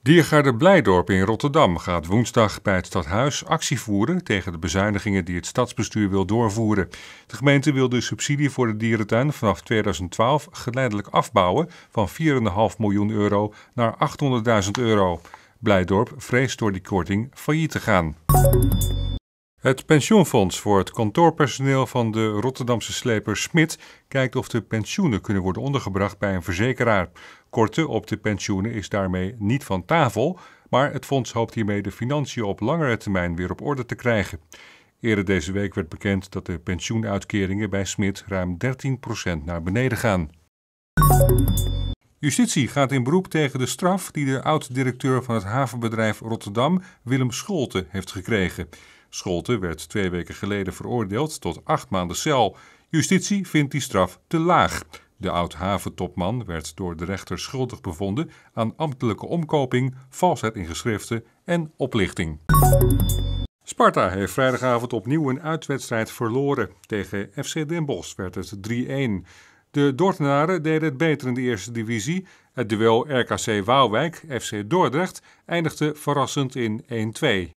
Diergaarde Blijdorp in Rotterdam gaat woensdag bij het stadhuis actie voeren tegen de bezuinigingen die het stadsbestuur wil doorvoeren. De gemeente wil de subsidie voor de dierentuin vanaf 2012 geleidelijk afbouwen van 4,5 miljoen euro naar 800.000 euro. Blijdorp vreest door die korting failliet te gaan. Het pensioenfonds voor het kantoorpersoneel van de Rotterdamse sleper Smit kijkt of de pensioenen kunnen worden ondergebracht bij een verzekeraar. Korten op de pensioenen is daarmee niet van tafel, maar het fonds hoopt hiermee de financiën op langere termijn weer op orde te krijgen. Eerder deze week werd bekend dat de pensioenuitkeringen bij Smit ruim 13% naar beneden gaan. Justitie gaat in beroep tegen de straf die de oud-directeur van het havenbedrijf Rotterdam, Willem Scholte, heeft gekregen. Scholte werd 2 weken geleden veroordeeld tot 8 maanden cel. Justitie vindt die straf te laag. De oud-haventopman werd door de rechter schuldig bevonden aan ambtelijke omkoping, valsheid in geschriften en oplichting. Sparta heeft vrijdagavond opnieuw een uitwedstrijd verloren. Tegen FC Den Bosch werd het 3-1. De Dordtenaren deden het beter in de eerste divisie. Het duel RKC Waalwijk-FC Dordrecht eindigde verrassend in 1-2.